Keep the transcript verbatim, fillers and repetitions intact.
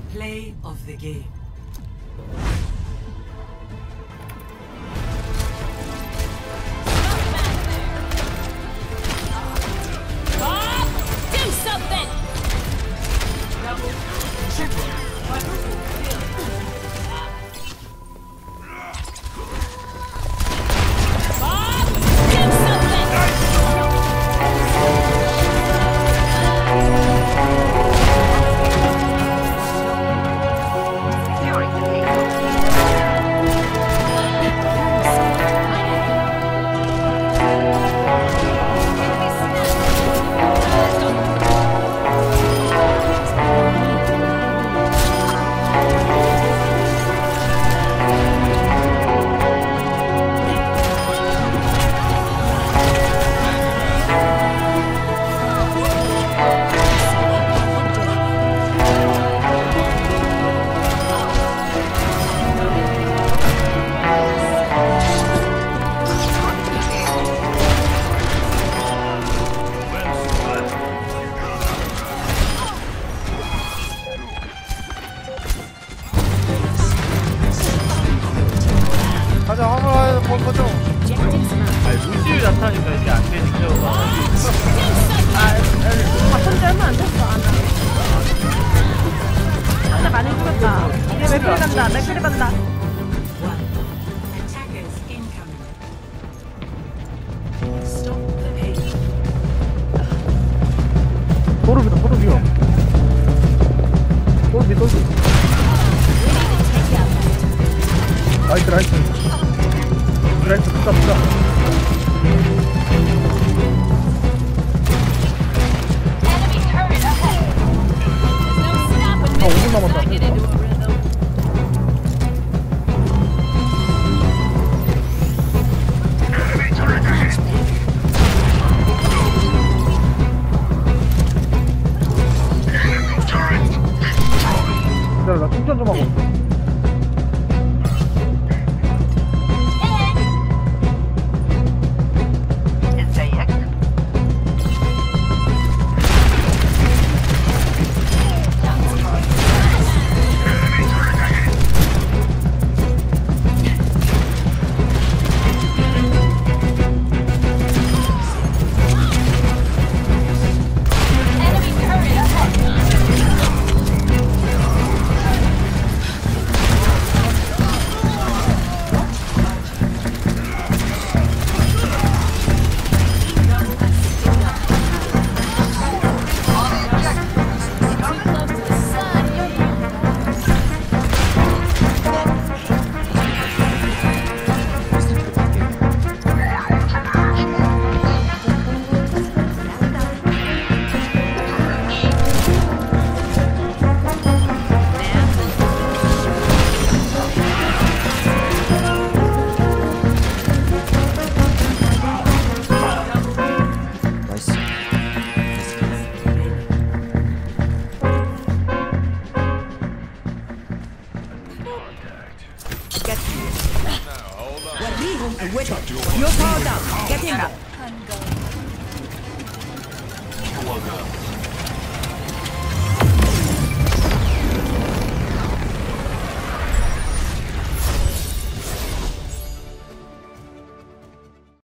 Play of the game. Do something! Double, triple, quadruple kill. Bob, do something! Securing the gate. 가자, 화물 번 거죠. 아니, 루시우 나타나니까 이게 안 되니까. 아, 바꾼 지 얼마 안 됐어, 아나. 아나 많이 죽었다. 이제 맥클 간다, 맥클 간다. Attackers incoming. Stop the page. 도르비다, 도르비요. 도르비, 도르비. 라이트, 라이트. 라이트, 붙다, 붙다. Enemy turret ahead. There's no stopping 아, 오 분 남았다. Get into a rhythm. 기다려, 나 충전 좀 하고. ازيك؟ Enemy turret ahead. Close to the sun. You're powered up. Get him up. I'm going.